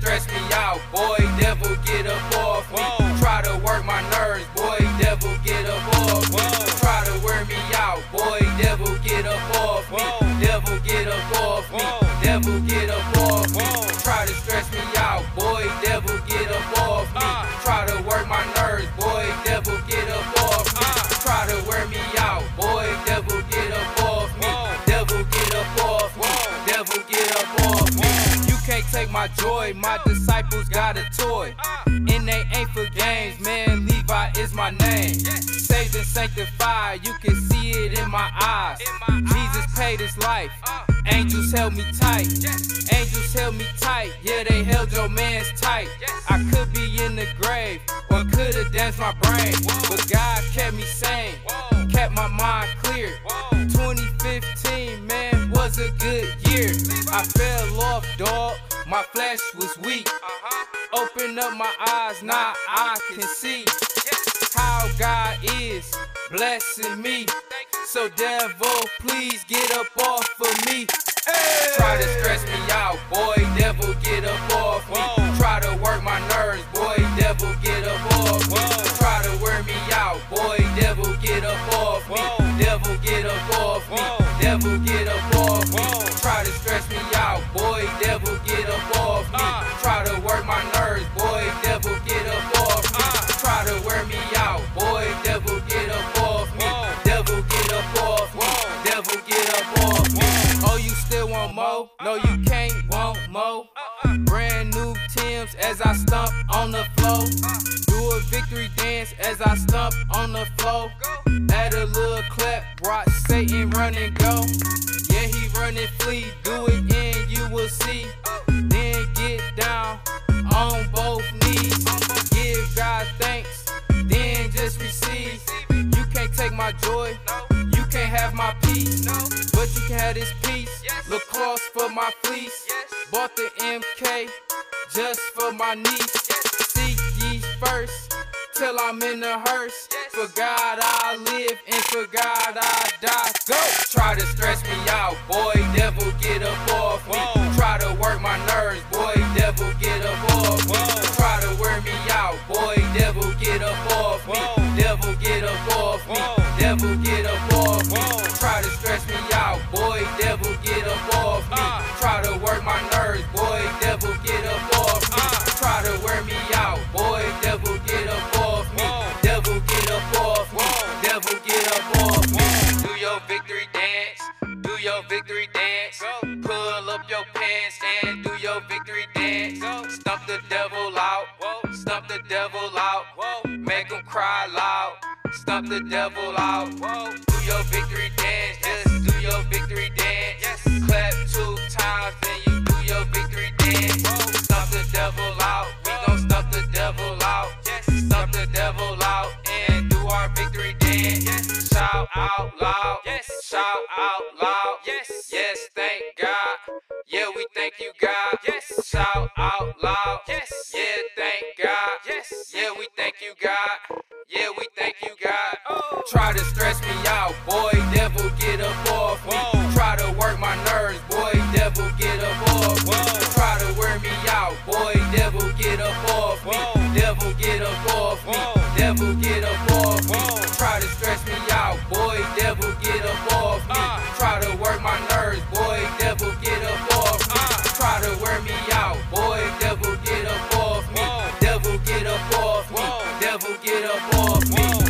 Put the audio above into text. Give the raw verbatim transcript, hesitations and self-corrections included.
stress me out, boy, devil get up off me. Whoa. Try to work my nerves, boy, devil get up off me. Whoa. Try to wear me out, boy, devil get up off me. Whoa. Devil get up off me. Whoa. Devil get up off me. Whoa. Try to stress me out, boy, devil get up off me. Uh. Try to work my nerves, boy, devil get up off me. Uh. Try to wear me out, boy, devil get up off me. Whoa. Devil get up off me. Whoa. Devil get up off me. You can't take my joy, my disciples got a toy. And they ain't for games, man, Levi is my name. Saved and sanctified, you can see it in my eyes. Jesus paid his life, angels held me tight. Angels held me tight, yeah, they held your man's tight. I could be in the grave, or could've danced my brain. But God kept me sane, kept my mind clear. twenty fifteen, man, was a good year. I fell off, dog, my flesh was weak. Open up my eyes, now I can see how God is blessing me. So devil, please get up off of me. Hey! Try to stress me out, boy, devil get up off me. Whoa. Try to work my nerves, boy, devil get up off me. Whoa. Try to wear me out, boy, devil get up off me. Whoa. Devil get up off me. Whoa. Devil get up off me. Whoa. Try to stress me out, boy, devil get up off me. Uh. Try to work my nerves, boy, devil get up off me. Uh. Try to wear me out, boy, devil get up off me. Whoa. Devil get up off me. Whoa. Devil get up off me. Oh, you still want more? No, you can't want more. Brand new Timbs as I stomp on the floor. Do a victory dance as I stomp on the floor. Add a little clap, watch Satan run and go. Yeah, he run and flee. Do it and you will see. Then get down on both knees. Give God thanks, then just receive. You can't take my joy, you can't have my peace, but you can have this peace. Look close for my fleece. Bought the M K just for my niece. Seek ye first till I'm in the hearse. For God I live and for God I die. Go! Try to stress me out, boy, devil get up off me. Whoa. Try to work my nerves, boy, devil get up off me. Whoa. Try to wear me out, boy, devil get up off me. Whoa. Devil get up off me. Whoa. Devil get up off me. Whoa. Try to stress me out, boy, devil get up off me. Uh. Try to work my nerves, boy, devil get up off me. Uh. Try to wear me out, boy, devil get up off me. Whoa. Devil get up off me. Whoa. Devil get up off me. Whoa. Do your victory dance, do your victory dance. Go. Pull up your pants and do your victory dance. Go. Stomp the devil out, Whoa. stomp the devil out. Whoa. Make him cry loud, stomp the devil out. Whoa. Do your victory dance, just do your victory dance. Yes. Clap two times, then you do your victory dance. Whoa. Stomp the devil out, we gon' stomp the devil out. Yes. Stomp the devil out and do our victory dance. Yes. Shout out loud, Yes. shout out loud. Yes. Yes, thank God. Yeah, we thank you, God. Yes. Shout out loud. Yes. Yeah, thank God. Yes. Yeah, we thank you, God. Yeah, we thank you, God. Oh. Try to stress me out, boy, devil get up off me. Whoa. Try to work my nerves, boy, devil get up off me. Whoa. Try to wear me out, boy, devil get up off me. Whoa. Devil get up off me. Whoa. Devil get up off me. Whoa. Try to stress me out, boy, devil get up off me. Uh. Try to work my nerves, boy, devil get up off me. Uh. Try to wear me out, boy, devil get up off me. Whoa. Devil get up off me. Whoa. Devil get up off me. Whoa.